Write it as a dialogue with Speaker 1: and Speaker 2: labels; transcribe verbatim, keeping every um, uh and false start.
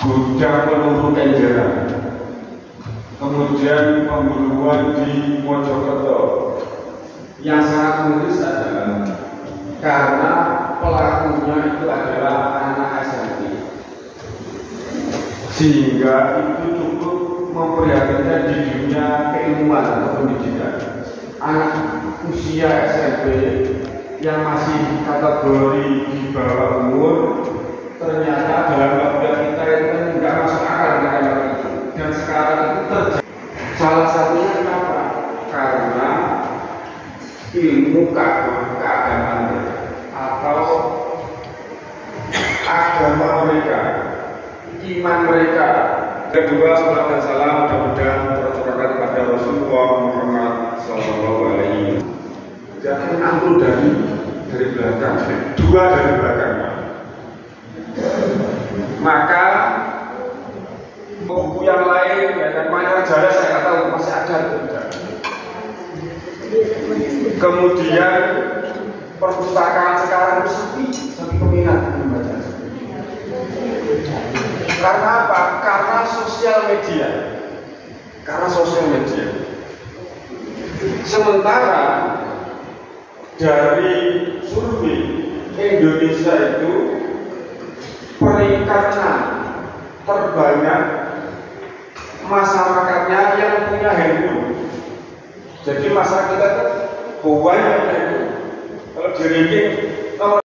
Speaker 1: gudang peluru kenjeran, kemudian pembunuhan di Mojokerto. Yang sangat miris adalah karena pelakunya itu adalah anak S M P, sehingga itu cukup memprihatinkan di dunia keilmuan atau pendidikan. Anak usia S M P yang masih kategori di bawah umur, ternyata dalam logika kita itu tidak masuk akal dengan itu. Dan sekarang itu terjadi. Salah satunya kenapa? Karena ilmu keagamaan mereka atau agama mereka, iman mereka. Kedua, salam dan salam mudah-mudahan tercurahkan kepada Rasulullah Muhammad Sallallahu Alaihi Wasallam. Jangan ambil dari dari belakang, dua dari belakang. Maka buku yang lain, ya kan, Pangeran Jaya saya nggak tahu masih ada atau tidak. Kemudian perpustakaan sekarang itu sepi, sepi peminat membaca. Karena apa? Karena sosial media. Karena sosial media. Sementara dari survei Indonesia itu peringkat enam terbanyak masyarakatnya yang punya handphone. Jadi masyarakat kita banyak handphone. Kalau di ranking